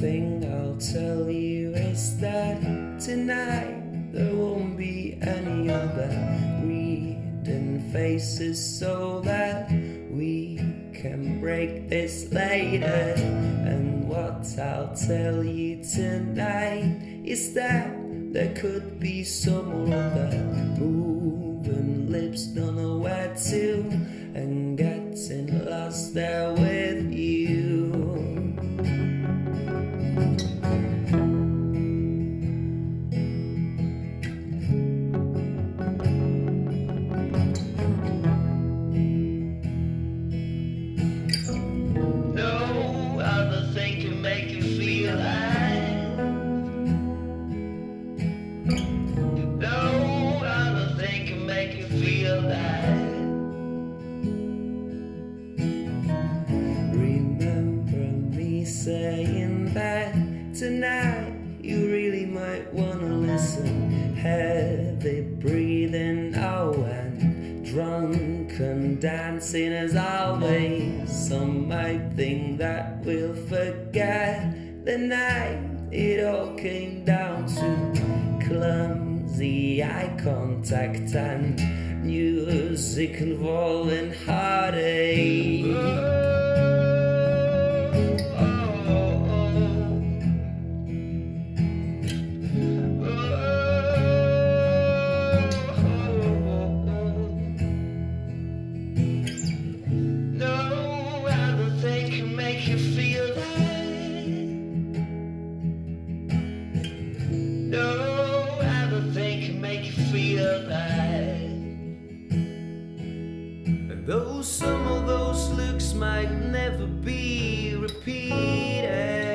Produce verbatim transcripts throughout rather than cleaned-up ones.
thing I'll tell you is that tonight there won't be any other reading faces, so that we can break this later. And what I'll tell you tonight is that there could be some other moving lips, don't know where to, and getting lost there with you. No other thing can make you feel alive. No other thing can make you feel alive. Remember me saying that tonight you really might wanna listen. Heavy breathing, oh, and drunk and dancing as always. Some might think that we'll forget the night it all came down to clumsy eye contact and music involving heartache. Though some of those looks might never be repeated,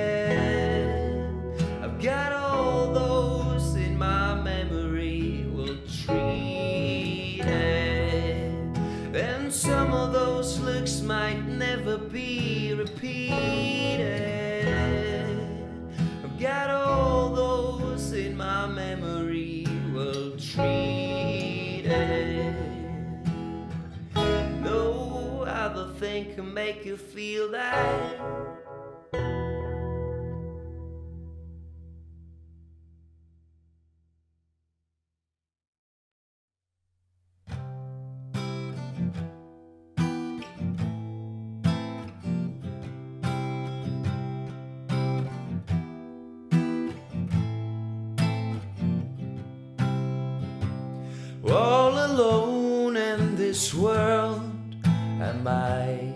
I've got all those in my memory well treated. And some of those looks might never be repeated, I've got all those in my memory well treated. Other thing can make you feel that. All alone in this world am I,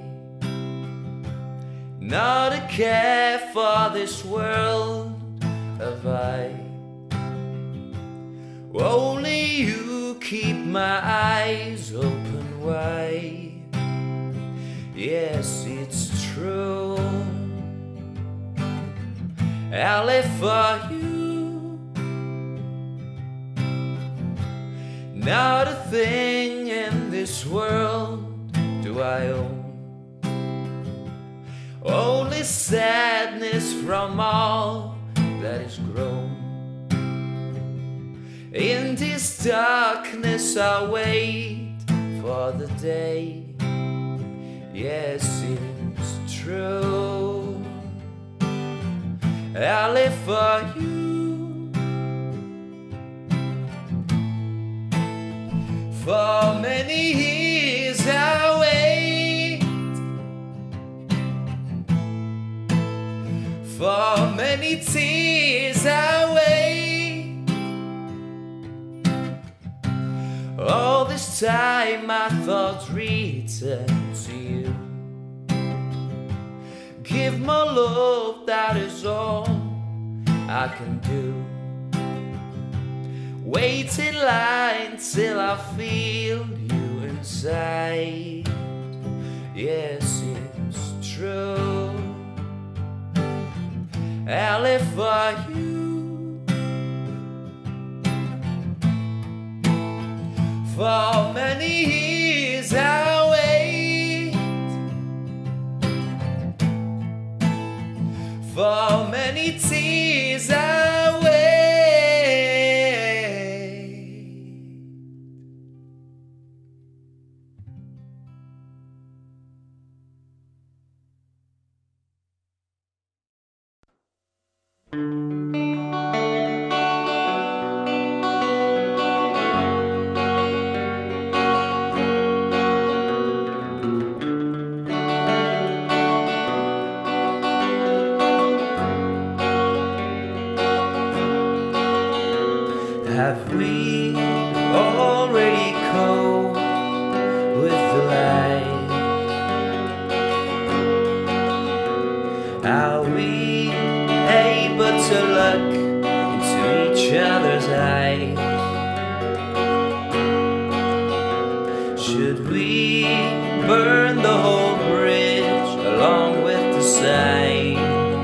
not a care for this world have I. Only you keep my eyes open wide. Yes, it's true, I live for you. Not a thing in this world do I own, only sadness from all that is grown. In this darkness I wait for the day. Yes, it's true, I live for you. For many years I wait, for many tears I wait. All this time my thoughts return to you. Give my love, that is all I can do. Wait in line till I feel you inside. Yes, it's true, I live for you. For many years I wait, for many tears I wait. Are we able to look into each other's eyes? Should we burn the whole bridge along with the sign?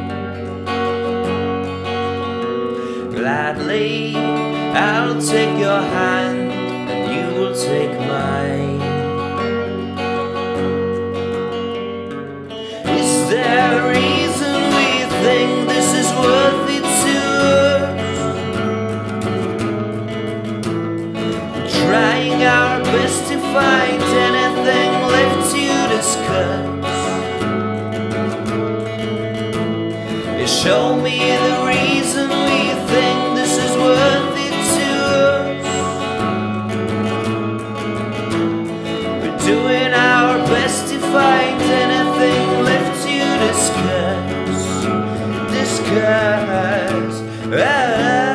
Gladly I'll take your hand and you will take mine. Is there a reason we think this is worth it to us? Trying our best to find anything left to discuss. Show me the reason we think this is worth it to us. We're doing our best to find anything left to discuss. Discuss. Ah.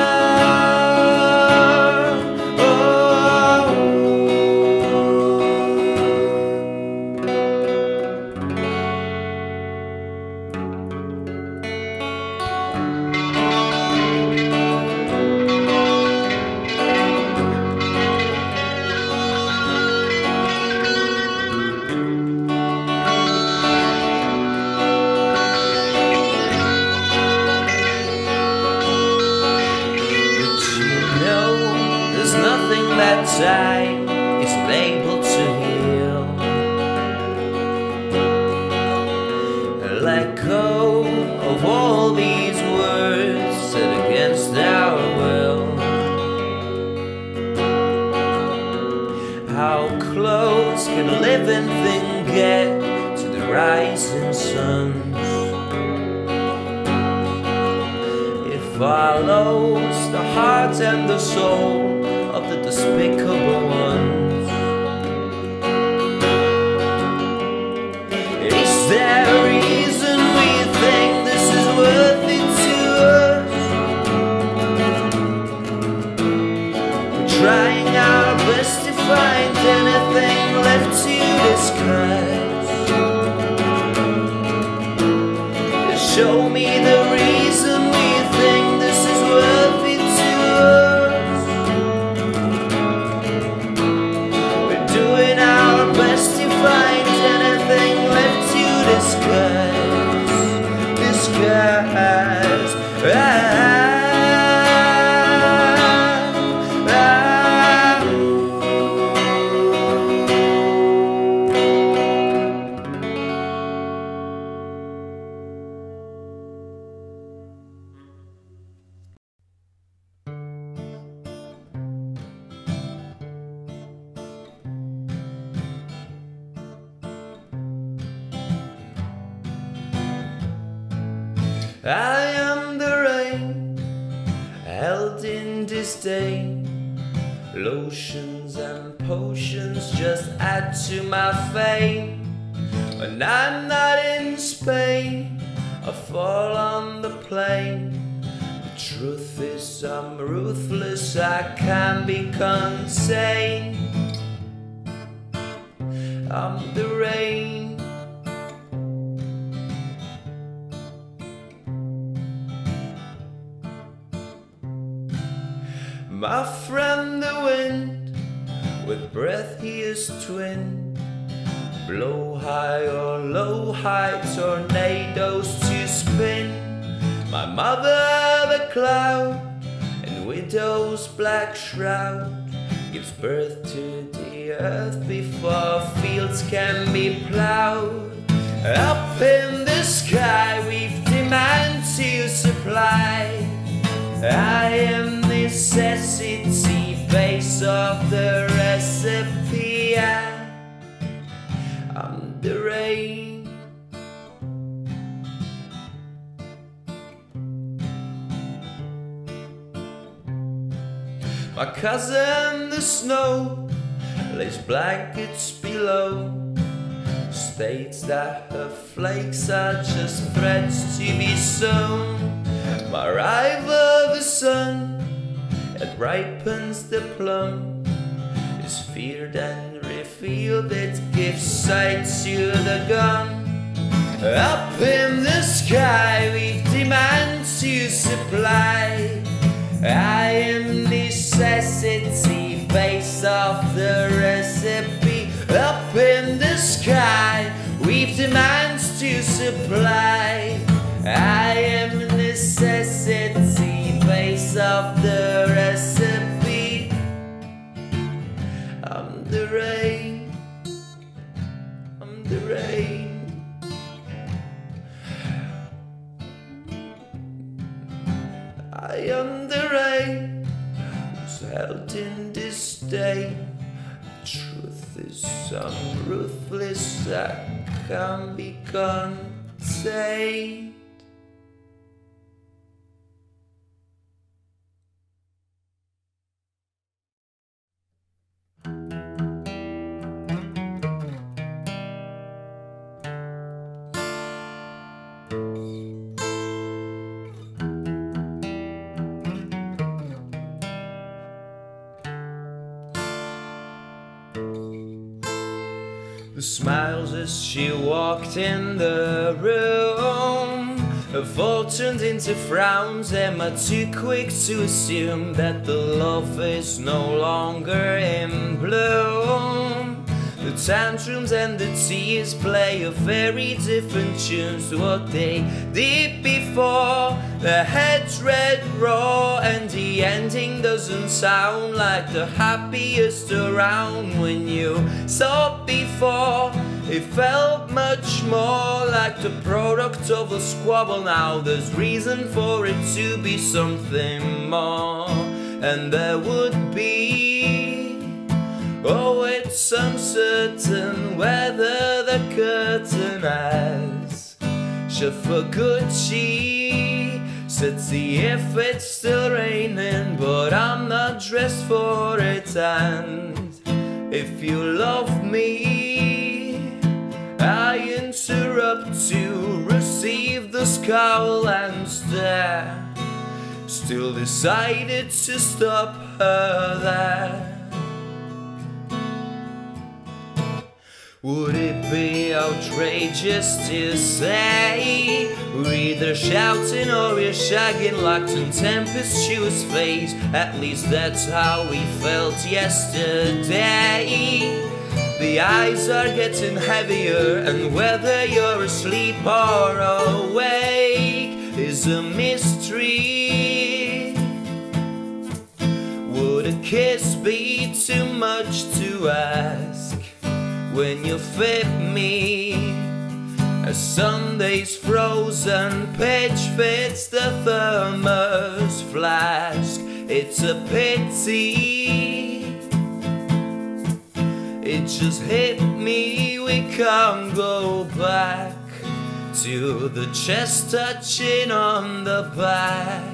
That time isn't able to heal. Let go of all these words said against our will. How close can a living thing get to the rising suns? It follows the heart and the soul of the despicable ones. Is there a reason we think this is worth it to us? We're trying our best to find anything left to discuss. Show me the reason we think this is worth it to us. Find anything left to discuss. Discuss. Ah. I am the rain, held in disdain. Lotions and potions just add to my fame. When I'm not in Spain, I fall on the plain. The truth is I'm ruthless, I can't be contained. I'm the rain. My friend the wind, with breath he is twin. Blow high or low high, tornadoes to spin. My mother the cloud, and widow's black shroud, gives birth to the earth before fields can be plowed. Up in the sky we've demand to supply. I am necessity, base of the recipe. I, I'm the rain. My cousin the snow lays blankets below, states that her flakes are just threads to be sewn. My rival the sun, it ripens the plum, is feared and revealed, it gives sight to the gun. Up in the sky with demands to supply. I am necessity based off the recipe. Up in the sky with demands to supply. I am necessity based off the recipe. I'm the rain, I'm the rain. I am the rain who's held in disdain. Truth is unruthless, that can be contained. The smiles as she walked in the room have all turned into frowns. Am I too quick to assume that the love is no longer in bloom? The tantrums and the tears play a very different tune to what they did before. The head's red raw and the ending doesn't sound like the happiest around. When you saw before, it felt much more like the product of a squabble. Now there's reason for it to be something more, and there would be. Oh, it's uncertain whether the curtain has shut for good. She said, see if it's still raining, but I'm not dressed for it. And if you love me, I interrupt to receive the scowl and stare. Still decided to stop her there. Would it be outrageous to say we're either shouting or we're shagging, locked in tempestuous phase? At least that's how we felt yesterday. The eyes are getting heavier, and whether you're asleep or awake is a mystery. Would a kiss be too much to ask when you fit me? A Sunday's frozen pitch fits the thermos flask. It's a pity, it just hit me, we can't go back to the chest touching on the back.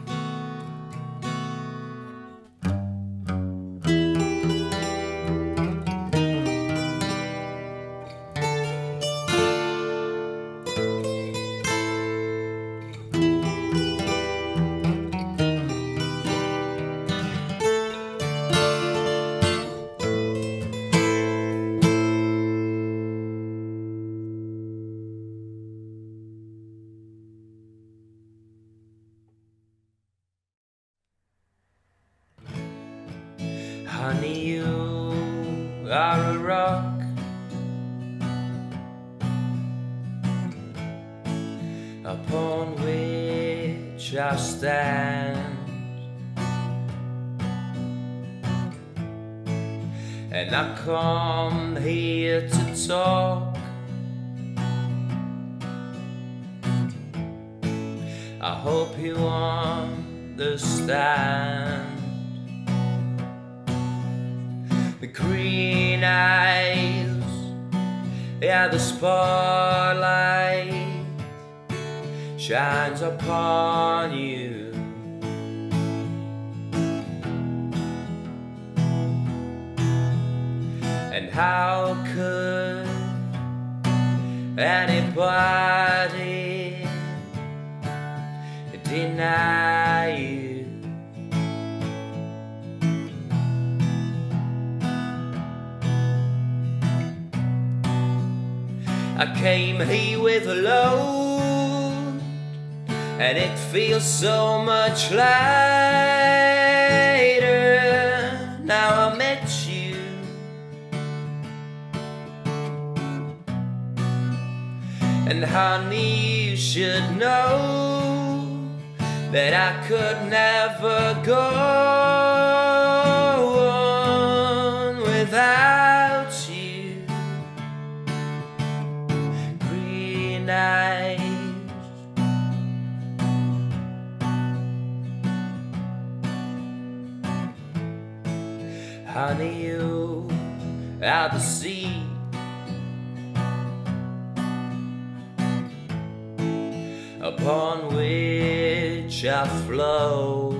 Honey, you are a rock, upon which I stand, and I come here to talk. I hope you understand. The green eyes, yeah, the spotlight shines upon you. And how could anybody deny you? I came here with a load, and it feels so much lighter now I met you. And honey, you should know that I could never go on without you. Green eyes, honey, you are the sea upon which I flow,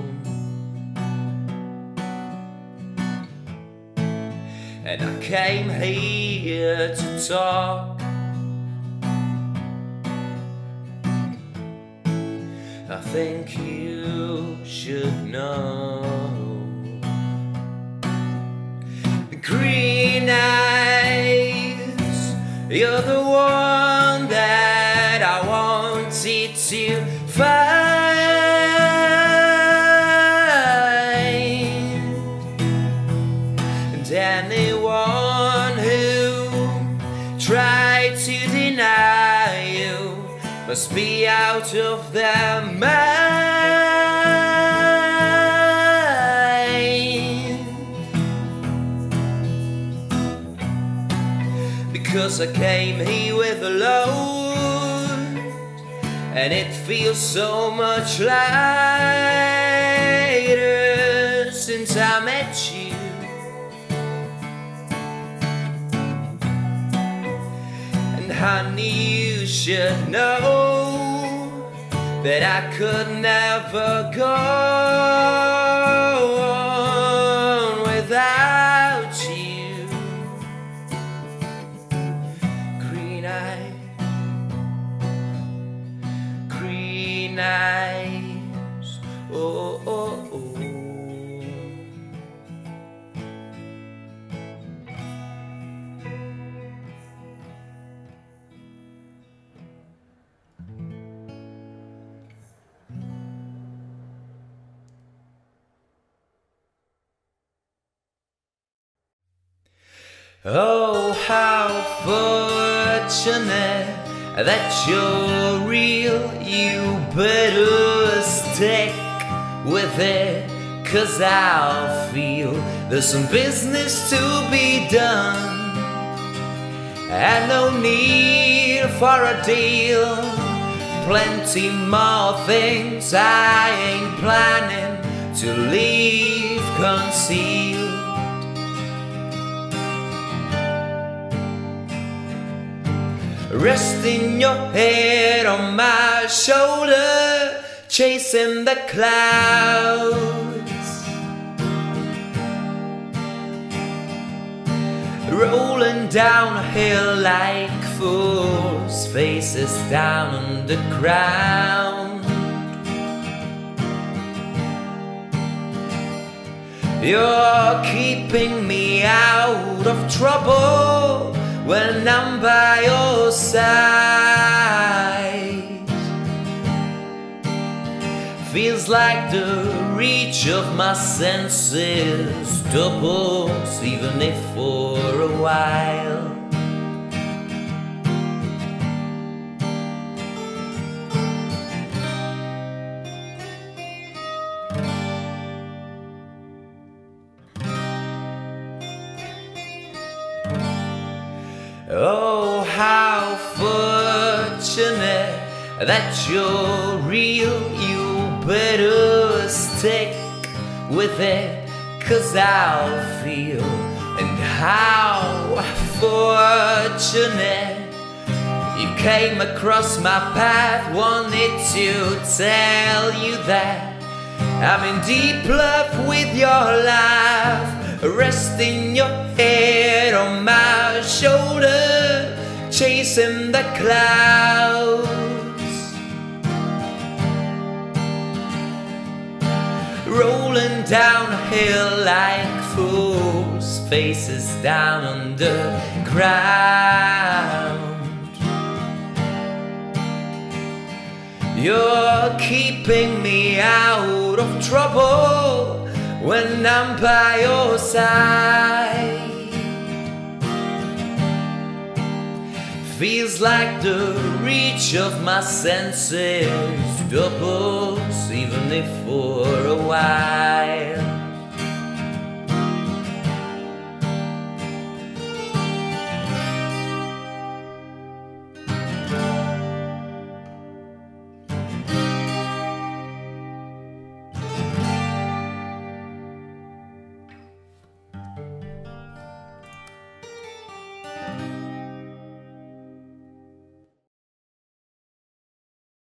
and I came here to talk. I think you should know. Green eyes, you're the one that I wanted to find, and anyone who tried to deny you must be out of their mind. Because I came here with a load, and it feels so much lighter since I met you. And honey, you should know that I could never go on without you. Green eyes, green eyes, oh, oh, oh. Oh, how fortunate that you're real. You better stick with it, 'cause I'll feel there's some business to be done, and no need for a deal. Plenty more things I ain't planning to leave concealed. Resting your head on my shoulder, chasing the clouds, rolling down a hill like fools, faces down on the ground. You're keeping me out of trouble when I'm by your side. Feels like the reach of my senses doubles, even if for a while. Oh, how fortunate that you're real. You better stick with it, 'cause I'll feel. And how fortunate you came across my path. Wanted to tell you that I'm in deep love with your laugh, resting your head on my shoulder, chasing the clouds, rolling down a hill like fools, faces down on the ground. You're keeping me out of trouble when I'm by your side. Feels like the reach of my senses doubles, even if for a while.